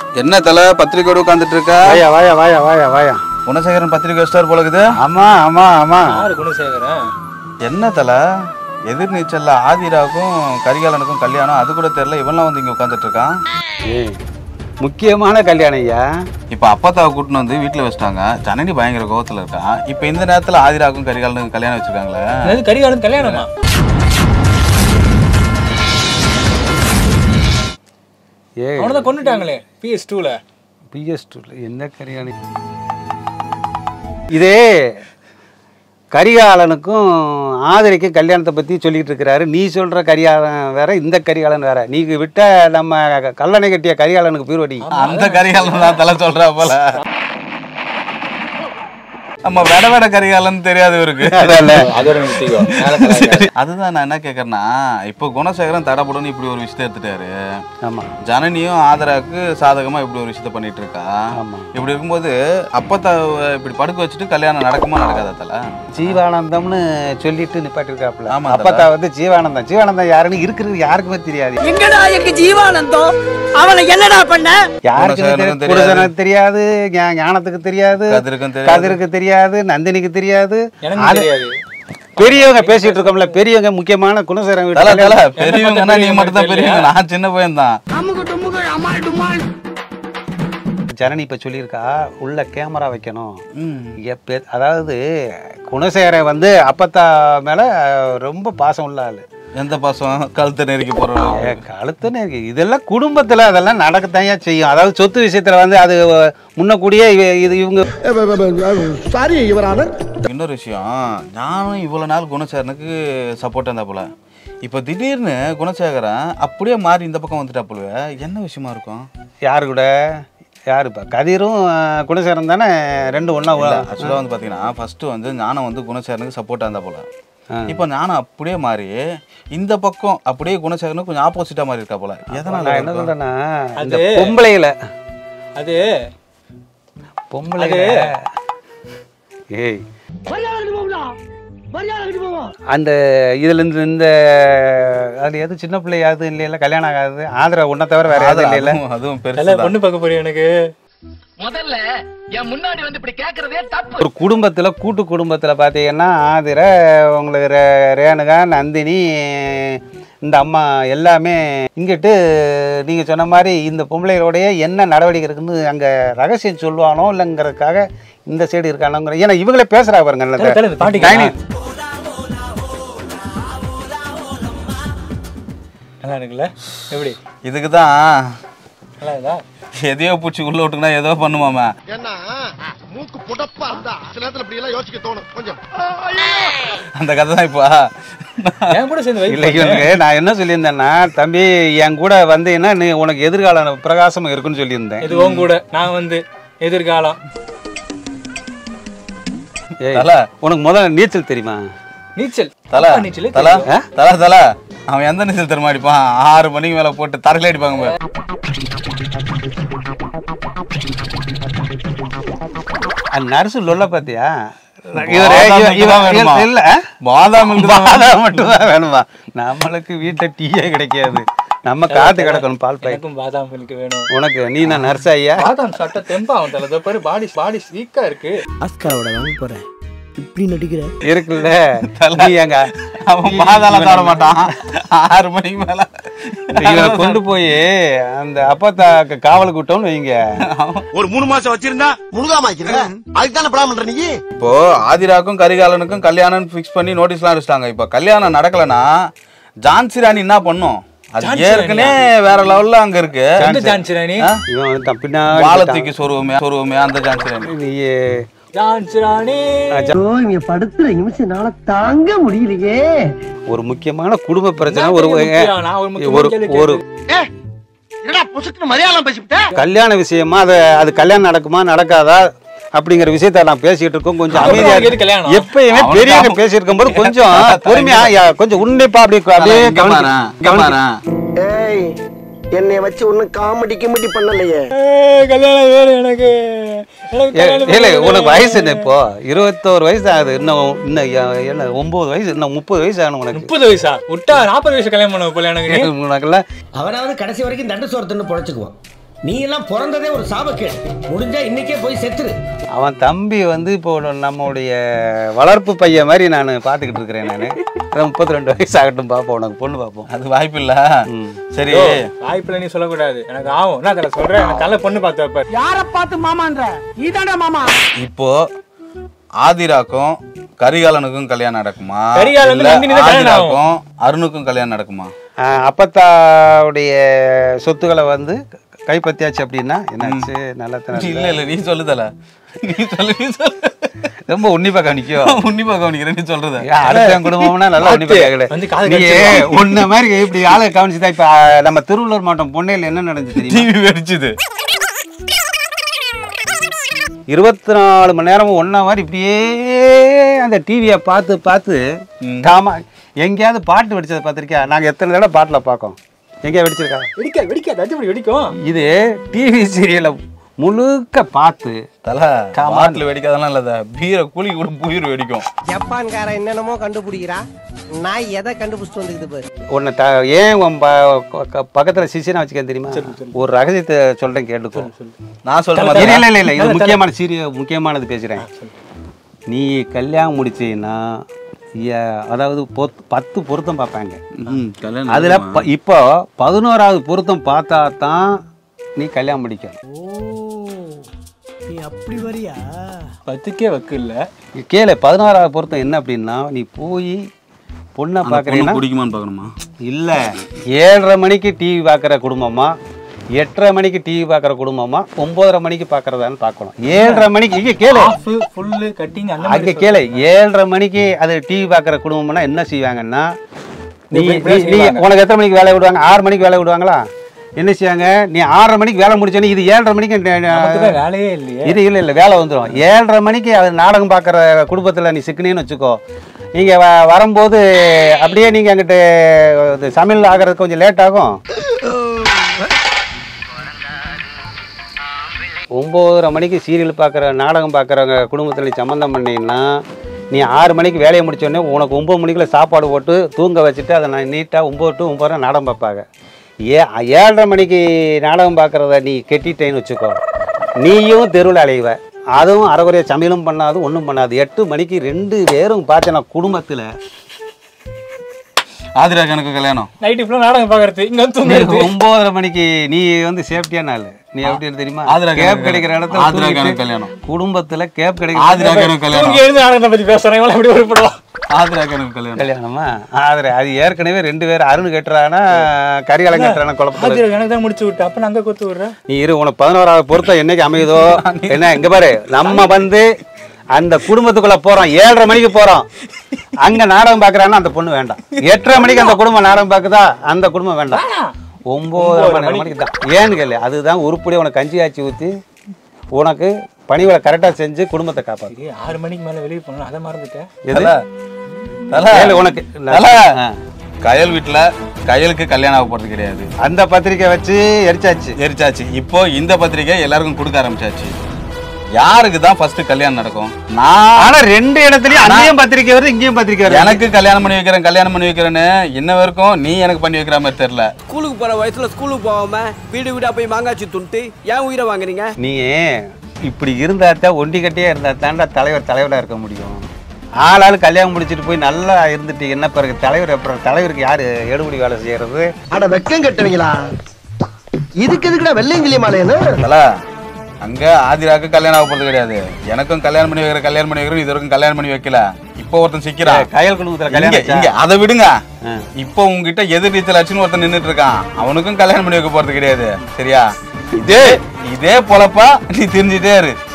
என்ன தல பத்திரிக்கை உட்காந்துட்டு இருக்கா? வாயா வாயா வாயா வாயா வாயா. குணசேகரன் பத்திரிக்கை வச்சிட்டார் போல இருக்குது. ஆமா ஆமா ஆமா. யாரு குணசேகரன்? என்ன தல எதிர்நீச்சல்ல ஆதிராவுக்கும் கரிகாலனுக்கும் கல்யாணம், அது கூட தெரியல, இவன்லாம் வந்து இங்க உட்காந்துட்டு இருக்கான். முக்கியமான கல்யாணம் ஐயா. இப்ப அப்பத்தாவை கூட்டின்னு வந்து வீட்டுல வச்சிட்டாங்க. ஜனனி பயங்கர கோவத்துல இருக்கான். இப்ப இந்த நேரத்துல ஆதிராவுக்கும் கரிகாலனுக்கும் கல்யாணம் வச்சிருக்காங்களே. கரிகாலன் கல்யாணமா? அவனதான் கொண்டுட்டாங்களே PS2ல. PS2ல என்ன கல்யாணம்? இதே கரிகாலனுக்கும் ஆதிரைக்கும் கல்யாணத்தை பற்றி சொல்லிட்டு இருக்கிறாரு. நீ சொல்கிற கரிகாலன் வேற, இந்த கரிகாலன் வேற. நீ விட்ட நம்ம கல்லணை கட்டிய கரிகாலனுக்கு பீர்வடி. அந்த கரிகாலன் தான் தலை சொல்றா போல. நம்ம வெட கரிகாலன் தெரியாது இவருக்கு. அதுதான் நான் என்ன கேட்கறேன்னா, இப்போ குணசேகரன் தடபுடன்னு இப்படி ஒரு விஷயத்தை எடுத்துட்டாரு. ஆமா, ஜனனியும் ஆதராவுக்கு சாதகமா இப்படி ஒரு விஷயத்த பண்ணிட்டு இருக்கா. இப்படி இருக்கும்போது அப்பத்தா இப்படி படுக்க வச்சுட்டு கல்யாணம் நடக்குமா நடக்காதா தல? ஜீவானந்தம்னு சொல்லிட்டு நிப்பாட்டிருக்காப்புல. ஆமா, அப்பத்தா வந்து ஜீவானந்தம். ஜீவானந்தம் யாருன்னு இருக்கிறது யாருக்குமே தெரியாது. எங்கடா எங்க ஜீவானந்தம்? அவனை என்னடா பண்ண? யாருக்கும் தெரியாது, ஞானத்துக்கு தெரியாது, கதிருக்கு தெரியாது, நந்தினிக்கு தெரியாது. பெரியவங்க பேசிட்டு இருக்கோம்ல, பெரியவங்க முக்கியமான குணசேகரன் பெரியவங்க. நீ மட்டும் தான் பெரியவங்க, நான் சின்ன பையன் தான். ஜனனி இப்ப சொல்லியிருக்கா உள்ள கேமரா வைக்கணும். அதாவது குணசேகரன் வந்து அப்பத்தா மேல ரொம்ப பாசம் உள்ள ஆளு. எந்த பாசம்? கழுத்தை நெருக்கி போறோம். கழுத்தை நெருக்கி இதெல்லாம் குடும்பத்துல அதெல்லாம் நடக்கத்தாயா செய்யும். அதாவது சொத்து விஷயத்துல வந்து அது முன்னக்கூடியே இது இவங்க. சாரி இவரான. இன்னொரு விஷயம், நானும் இவ்வளவு நாள் குணசேகரனுக்கு சப்போர்ட் இருந்தா போல. இப்ப திடீர்னு குணசேகரன் அப்படியே மாறி இந்த பக்கம் வந்துட்டா போல. என்ன விஷயமா இருக்கும்? யாரு கூட? யாருப்பா? கதிரும் குணசேகரன் தானே ரெண்டு ஒண்ணா? ஆக்சுவலா வந்து பாத்தீங்கன்னா ஃபர்ஸ்ட் வந்து ஞானம் வந்து குணசேகரனுக்கு சப்போர்ட்டா இருந்தா போல. இப்போ ஞானம் அப்படியே மாறி இந்த பக்கம் அப்படியே குணசேகரனுக்கு கொஞ்சம் ஆப்போசிட்டா மாறி இருக்கா போல. எதனால என்ன சொல்றேன்னா, அந்த பொம்பளையில அது பொம்பளையில ஏய் அந்த இதுல இருந்து இந்த அது எது சின்ன பிள்ளை யாவது இல்லையில, கல்யாணம் ஆகாது. ஆதரவு ஒன்ன தவிர வேற யாரும் இல்லையில. அதுவும் பெருசா பொண்ணு பார்க்க போறேன் எனக்கு. முதல்ல என் முன்னாடி வந்து இப்படி கேக்குறதே தப்பு. ஒரு குடும்பத்துல, கூட்டு குடும்பத்துல பாத்தீங்கன்னா ஆதிர, உங்களுக்கு ரேணுகா, நந்தினி, இந்த அம்மா எல்லாமே இங்கிட்டு நீங்க சொன்ன மாதிரி இந்த பொம்பளைகளோடைய என்ன நடவடிக்கை இருக்குன்னு அங்க ரகசியம் சொல்லுவானோ இல்லைங்கிறதுக்காக இந்த சைடு இருக்கானோங்கிற. ஏன்னா இவங்களே பேசுறா பாருங்க. நல்லா இருக்குல்ல? எப்படி இதுக்குதான் நல்லா எதையோ பூச்சி உள்ள விட்டுனா ஏதோ பண்ணுமாமா. ஏன்னா மூக்கு புடப்பா இருந்தா சில நேரத்துல இப்படி எல்லாம் யோசிக்க தோணும் கொஞ்சம். அந்த கதை தான் இப்போ என் கூட சேர்ந்து இல்லை. நான் என்ன சொல்லியிருந்தேன்னா, தம்பி என் கூட வந்தீங்கன்னா நீ உனக்கு எதிர்காலம் பிரகாசம் இருக்குன்னு சொல்லியிருந்தேன். இது உன் கூட நான் வந்து எதிர்காலம். உனக்கு முதல்ல நீச்சல் தெரியுமா? நீச்சல் தல தல தல தல அவன் எந்த நீச்சல் தெரியுமா அடிப்பான்? 6 மணிக்கு மேல போட்டு தரையில அடிப்பாங்க. நர்சு லொல்ல பாத்தியா? பாதாம் மட்டும் தான் வேணுமா? நம்மளுக்கு வீட்டை டீயே கிடைக்காது. நம்ம காத்து கிடக்கணும். பால் பாய்க்கும் பாதாம் மில்க் வேணும் உனக்கு. நீ நான் நர்ஸ் ஐயா. பாதாம் சாப்பிட்டா தெம்பா அவன் தலை பாரு. பாடி வீக்கா இருக்கு. ஆஸ்காரோட வாங்க போறேன் இப்படி நடிக்கிற இருக்குல்ல. அவன் பாதாளம் தர மாட்டான். 6 மணிக்கு மேல கொண்டு போய் அந்த அப்பத்தா காவலுக்கு விட்டோம்னு வைங்க. ஒரு 3 மாசம் வச்சிருந்தா முழுகாம ஆக்கிடுறேன். அதுதானே பிளான் பண்ற நீ. இப்போ ஆதிராவுக்கும் கரிகாலனுக்கும் கல்யாணம் ஃபிக்ஸ் பண்ணி நோட்டீஸ்லாம் அடிச்சிட்டாங்க. இப்போ கல்யாணம் நடக்கலன்னா ஜான்சி ராணி என்ன பண்ணும்? அது ஏற்கனவே வேற லெவல்ல அங்க இருக்கு. ஜான்சி ராணி வாழத்துக்கு சொருவமே அந்த ஜான்சி ராணி. படுத்துற நிமிஷம்னால தாங்க முடியலையே. ஒரு முக்கியமான குடும்ப பிரச்சனை. ஒரு கல்யாண விஷயமா அது கல்யாணம் நடக்குமா நடக்காதா அப்படிங்கிற விஷயத்த நான் பேசிட்டு இருக்கோம். கொஞ்சம் அமைதியா. எப்பயுமே பெரியவங்க பேசிட்டு இருக்கும் போது கொஞ்சம் பொறுமையா, கொஞ்சம் உன்னிப்பா அப்படியே என்னை வச்சு ஒன்னும் காமெடி கிமெடி பண்ணலையே. கல்யாணம் வேணும் எனக்கு. உனக்கு வயசு என்ன? இப்போ 21 வயசு ஆகுது. இன்னும் 9 வயசு, இன்னும் 30 வயசு ஆகணும் உனக்கு. 30 வயசா? விட்டா 40 வயசு கல்யாணம் பண்ண போல எனக்கு. உனக்குல அவனாவது கடைசி வரைக்கும் தண்டு சோறு தின்னு பொழைச்சுக்குவான். நீ எல்லாம் பிறந்ததே ஒரு சாபக்கேடு. முடிஞ்சா இன்னைக்கே போய் செத்துரு. அவன் தம்பி வந்து இப்போ நம்மளுடைய வளர்ப்பு பையன் மாதிரி நான் பார்த்துக்கிட்டு இருக்கிறேன். நான் 32 வயசு ஆகட்டும், பார்ப்போம், உனக்கு பொண்ணு பார்ப்போம். அது வாய்ப்பு இல்ல. சரி, வாய்ப்புல நீ சொல்லக்கூடாது, எனக்கு ஆகும். என்ன தலை சொல்றேன், எனக்கு தலை பொண்ணு பார்த்து வைப்பாரு. யார பார்த்து மாமான்ற? நீதான்டா மாமா. இப்போ ஆதிராக்கும் கரிகாலனுக்கும் கல்யாணம் நடக்குமா? கரிகாலனுக்கு இல்ல நந்தினி தான் கல்யாணம் ஆகும். ஆதிராக்கும் அருணுக்கும் கல்யாணம் நடக்குமா? அப்பத்தாவுடைய சொத்துக்களை வந்து கைப்பற்றியாச்சு அப்படின்னா என்னாச்சு? நல்லா இல்ல நீ சொல்லுதல, நீ சொல்லு. ரொம்ப உன்னிப்பா கவனிக்கும். உன்னிப்பா கவனிக்கிறேன் நீ சொல்றது. அடுத்த குடும்பம்னா நல்லா உன்னிப்பா கேட்கல. உன்ன மாதிரி இப்படி ஆளை கவனிச்சுதான். இப்ப நம்ம திருவள்ளூர் மாவட்டம் பொன்னையில் என்ன நடந்துச்சு? டிவி வெடிச்சுது. 24 மணி நேரமும் ஒன்னா மாதிரி இப்படியே அந்த டிவியை பார்த்து பார்த்து தாமா எங்கேயாவது பாட்டு வெடிச்சதை பார்த்துருக்கியா? நாங்கள் எத்தனை தடவை பாட்டில் பார்க்கோம். எங்கேயா வெடிச்சிருக்கா? வெடிக்கும். இது டிவி சீரியலை முழுக்க பார்த்து பாட்டில் வெடிக்காதெல்லாம் இல்ல, பீரை கூலி கூட உயிர் வெடிக்கும். ஜப்பான்காரன் என்னென்னமோ கண்டுபிடிக்கிறா, நான் எதை கண்டுபிடிச்சிட்டு வந்துக்குது பாரு. உன்னை ஏன் உன் பக்கத்தில் சிசினா வச்சுக்க தெரியுமா? ஒரு ரகசியத்தை சொல்றேன், கேட்டுக்கோ. நான் சொல்றேன். இல்லை இது முக்கியமான முக்கியமானது பேசுகிறேன். நீ கல்யாணம் முடிச்சீன்னா அதாவது 10 பொருத்தம் பார்ப்பாங்க. அதில் இப்போ 11ஆவது பொருத்தம் பார்த்தா தான் நீ கல்யாணம் முடிக்கணும். நீ அப்படி வரியா? 10க்கே வக்கு இல்ல. கேளு, 11ஆவது பொருத்தம் என்ன அப்படின்னா, நீ போய் பொண்ணை பார்க்குறீங்கன்னா பிடிக்குமான்னு பார்க்கணுமா? இல்லை, 7:30 மணிக்கு டிவி பார்க்குற குடும்பமா, 8:30 மணிக்கு டிவி பார்க்குற குடும்பமா, 9:30 மணிக்கு பார்க்குறதான்னு பார்க்கணும். 7:30 மணிக்கு இங்கே கேளு, ஃபுல்லு கட்டிங் அங்கே கேளு. 7:30 மணிக்கு அது டிவி பார்க்குற குடும்பம்னா என்ன செய்வாங்கன்னா, நீ உனக்கு எத்தனை மணிக்கு வேலை விடுவாங்க? 6 மணிக்கு வேலை விடுவாங்களா? என்ன செய்வாங்க? நீ 6:30 மணிக்கு வேலை முடிச்சோன்னே இது 7:30 மணிக்கு வேலையே இல்லையே. இது இல்லை வேலை வந்துடும். 7:30 மணிக்கு அது நாடகம் பார்க்குற குடும்பத்தில் நீ சிக்கனேன்னு வச்சுக்கோ. நீங்கள் வரும்போது அப்படியே நீங்கள் அங்கிட்டு சமையல் ஆகிறதுக்கு கொஞ்சம் லேட் ஆகும். 9:30 மணிக்கு சீரியல் பார்க்குற நாடகம் பார்க்குறவங்க குடும்பத்தில் நீ சம்மந்தம் பண்ணிங்கன்னா, நீ 6 மணிக்கு வேலையை முடிச்சோடனே உனக்கு 9 மணிக்குள்ள சாப்பாடு போட்டு தூங்க வச்சுட்டு அதை நான் நீட்டாக 9 to 9:30 நாடகம் பார்ப்பாங்க. 7:30 மணிக்கு நாடகம் பார்க்குறத நீ கெட்டிட்டேன்னு வச்சுக்கோ, நீயும் தெருவில் அலைவ. அதுவும் அரைக்குறைய சமையலும் பண்ணாது, ஒன்றும் பண்ணாது. 8 மணிக்கு 2 பேரும் பார்த்தேன்னா குடும்பத்தில் ஆதிராக்கு எனக்கு கல்யாணம். நைட்டு ஃபுல்லாக நாடகம் பார்க்கறது, இங்கே வந்து 9:30 மணிக்கு நீ வந்து சேஃப்டியான ஆள். நீ எப்படி தெரியுமா? கேப் கிடைக்கிற இடத்துல ஆதிராக்கு கல்யாணம். குடும்பத்துல கேப் கிடைக்கிற ஆதிராக்கு கல்யாணம். எழுந்து நாடகத்தை பற்றி பேசுகிறேன், எப்படி உருப்படுவோம்? ஆதிராக்கு கல்யாணம். கல்யாணமா? ஆதிரா அது ஏற்கனவே 2 பேர் அருண் கட்டுறானா கரிகாலம் கட்டுறானா குழப்பம். எனக்கு தான் முடிச்சு விட்டு அப்போ நாங்கள் கொத்து விடுறேன். நீ இரு, உனக்கு 11ஆவது பொருத்தம் என்னைக்கு அமையுதோ என்ன, இங்க பாரு, நம்ம வந்து அந்த குடும்பத்துக்குள்ள போறோம். 7:30 மணிக்கு போறோம், அங்க நாடகம் பாக்குறான்னா அந்த பொண்ணு வேண்டாம். 8:30 மணிக்கு அந்த குடும்பம் நாடகம் பாக்குதா, அந்த குடும்பம் வேண்டாம். 9:30 மணிக்கு தான். ஏன்னு கேளு, அதுதான் உருப்படி உனக்கு கஞ்சி ஆச்சி ஊற்றி உனக்கு பணிகளை கரெக்டாக செஞ்சு குடும்பத்தை காப்பாற்று. 6 மணிக்கு மேலே வெளியே போகணும், அதை மறந்துட்டேன். உனக்கு கயல் வீட்டுல கயலுக்கு கல்யாணம் ஆக போறது கிடையாது. அந்த பத்திரிக்கை வச்சு எரிச்சாச்சு. இப்போ இந்த பத்திரிக்கை எல்லாருக்கும் கொடுக்க ஆரம்பிச்சாச்சு. யாருக்கு தான் ஃபர்ஸ்ட் கல்யாணம் நடக்கும்? ஆனா 2 இடத்துலயும் அங்கேயும் பத்திரிக்கை வருது, இங்கேயும் பத்திரிக்கை வருது. எனக்கு கல்யாணம் பண்ணி வைக்கிறேன்னு இன்ன வரைக்கும் நீ எனக்கு பண்ணி வைக்கிற மாதிரி தெரியல. ஸ்கூலுக்கு போற வயசுல ஸ்கூலுக்கு போகாம வீடு வீடா போய் மாங்காச்சி துண்டு ஏன் உயிரை வாங்குறீங்க? நீ இப்படி இருந்தாத்தான் ஒண்டி கட்டியே இருந்தா தாண்டா தலைவரா இருக்க முடியும். ஆளாளு கல்யாணம் முடிச்சுட்டு போய் நல்லா இருந்துட்டு என்ன பிறகு தலைவர் அப்புறம் தலைவருக்கு யாரு எடுபடி வேலை செய்யறது? அட வெக்கம் கட்டுவீங்களா? இதுக்கு எதுக்குடா வெள்ளையங்கிலி மாலையன்னு? அங்க ஆதிராக்கு கல்யாணம் ஆக போறது கிடையாது. எனக்கும் கல்யாணம் பண்ணி வைக்கிறேன் இது வரைக்கும் கல்யாணம் பண்ணி வைக்கல. இப்போ ஒருத்தன் சிக்கிறான் கயல் குடும்பத்துல கல்யாணம். அதை விடுங்க, இப்போ உங்ககிட்ட எதிர் நீச்சல் அச்சுன்னு ஒருத்தன் நின்றுட்டு இருக்கான். அவனுக்கும் கல்யாணம் பண்ணி வைக்க போறது கிடையாது. சரியா? இதே பொழப்பா நீ தெரிஞ்சுட்டே இரு.